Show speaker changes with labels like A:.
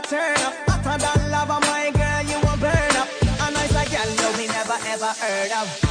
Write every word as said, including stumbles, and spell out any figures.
A: turn up. Hotter than lava, my girl, you won't burn up. A nice like girl, you we never ever heard of.